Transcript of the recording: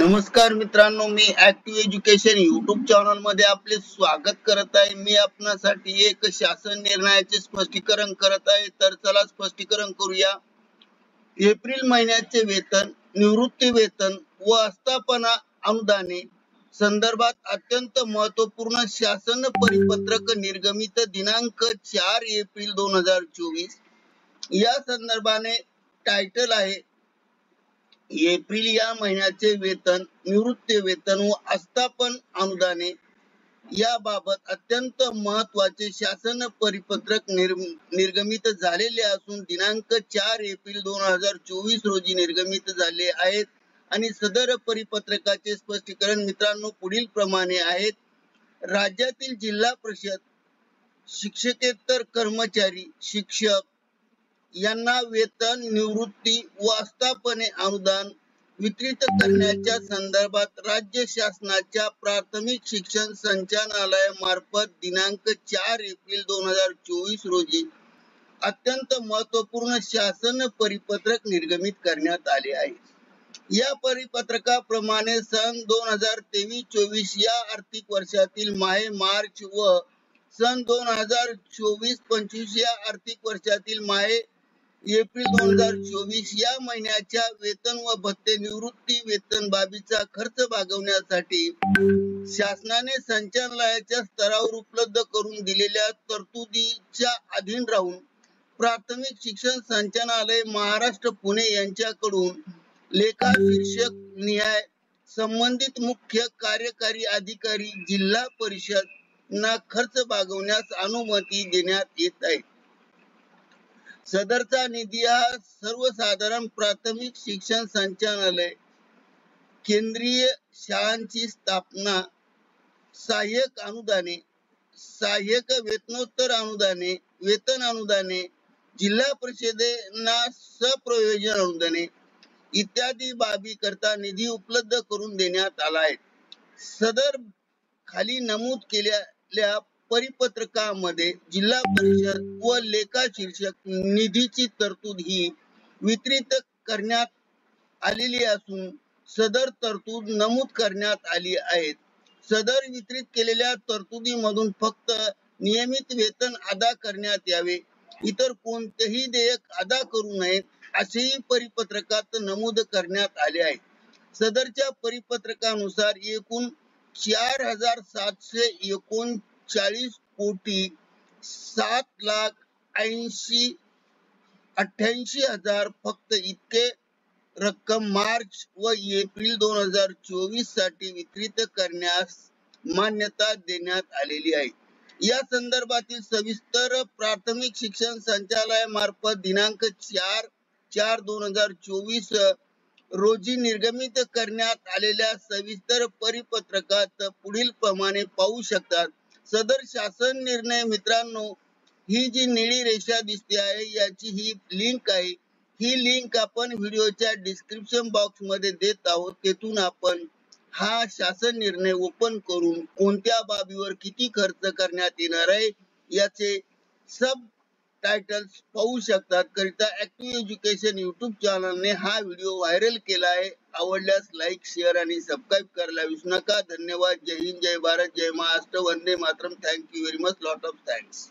नमस्कार मित्रांनो, मी ऍक्टिव्ह एज्युकेशन युट्यूब चॅनल मध्ये आपले स्वागत करत आहे। मी आपणासाठी एक शासन निर्णयाचे स्पष्टीकरण करत आहे। तर चला स्पष्टीकरण करूया। एप्रिल महिन्याचे वेतन, निवृत्ती वेतन व आस्थापना अनुदाने संदर्भात अत्यंत महत्वपूर्ण शासन परिपत्रक निर्गमित दिनांक 4 एप्रिल 2024 या संदर्भाने टायटल आहे एप्रिल या महिन्याचे वेतन, निवृत्ती वेतन व आस्थापन अनुदाने याबाबत अत्यंत महत्वाचे शासन परिपत्रक निर्गमित झालेले असून दिनांक 4 एप्रिल 2024 रोजी निर्गमित झाले आहेत। आणि सदर परिपत्रकाचे स्पष्टीकरण मित्रांनो पुढील प्रमाणे आहेत। राज्यातील जिल्हा परिषद शिक्षकेतर कर्मचारी, शिक्षक यांना वेतन, निवृत्ती व आस्थापने अनुदान वितरित करण्याच्या संदर्भात राज्य शासनाच्या प्राथमिक शिक्षण संचालनालयामार्फत दिनांक 4 एप्रिल 2024 रोजी अत्यंत महत्वपूर्ण शासन परिपत्रक निर्गमित करण्यात आले आहे। या परिपत्रकाप्रमाणे सन 2023-24 या आर्थिक वर्षातील माहे, मार्च व सन 2024-25 या आर्थिक वर्षातील माहे, एप्रिल 2024 या महिन्याच्या वेतन व भत्ते, निवृत्ती वेतन बाबीचा खर्च भागवण्यासाठी शासनाने संचालनालयाच्या स्तरावर उपलब्ध करून दिलेल्या तरतुदीच्या अधीन राहून प्राथमिक शिक्षण संचालनालय महाराष्ट्र पुणे यांच्याकडून लेखा शीर्षक निहाय संबंधित मुख्य कार्यकारी अधिकारी जिल्हा परिषद ना खर्च भागवण्यास अनुमती देण्यात येत आहे। सदरचा निधी हा सर्वसाधारण प्राथमिक शिक्षण संचालनालय, केंद्रीय शाळांची स्थापना, सहाय्यक अनुदाने, सहाय्यक वेतनोत्तर अनुदाने, वेतन अनुदाने, जिल्हा परिषदेना सप्रयोजन अनुदाने इत्यादी बाबी करता निधी उपलब्ध करून देण्यात आला आहे। सदर खाली नमूद केलेल्या परिपत्रकामध्ये जिल्हा परिषद व लेखा शीर्षक निधीची तरतूद ही वितरित करण्यात आलेली असून सदर तरतूद नमूद करण्यात आली आहे। सदर वितरित केलेल्या तरतुदीमधून फक्त नियमित वेतन अदा करण्यात यावे, इतर कोणतेही देयक अदा करू नये असेही परिपत्रकात नमूद करण्यात आले आहे। सदरच्या परिपत्रकानुसार एकूण 4,739 कोटी 7,88,000 फक्त इतके रक्कम मार्च व एप्रिल 2024 साठी वितरित करण्यास मान्यता देण्यात आलेली आहे। या संदर्भातील सविस्तर प्राथमिक शिक्षण संचालनालयामार्फत दिनांक 4/4/2024 रोजी निर्गमित करण्यात आलेल्या सविस्तर परिपत्रकात पुढील प्रमाणे पाहू शकतात। सदर शासन निर्णय मित्रांनो, ही जी निळी रेषा दिसते आहे याची ही लिंक आहे। ही लिंक आपण व्हिडिओच्या डिस्क्रिप्शन बॉक्स मध्ये देत आहोत। तेथून आपण हा शासन निर्णय ओपन करून कोणत्या बाबीवर किती खर्च करण्यात येणार आहे याचे सब टायटल्स पाहू शकतात। करिता ऍक्टिव्ह एज्युकेशन युट्यूब चॅनलने हा व्हिडिओ व्हायरल केला आहे। आवडल्यास लाईक, शेअर आणि सबस्क्राईब करायला विसरू नका। धन्यवाद। जय हिंद, जय भारत, जय महाराष्ट्र, वंदे मातरम। Thank you very much, lot of thanks.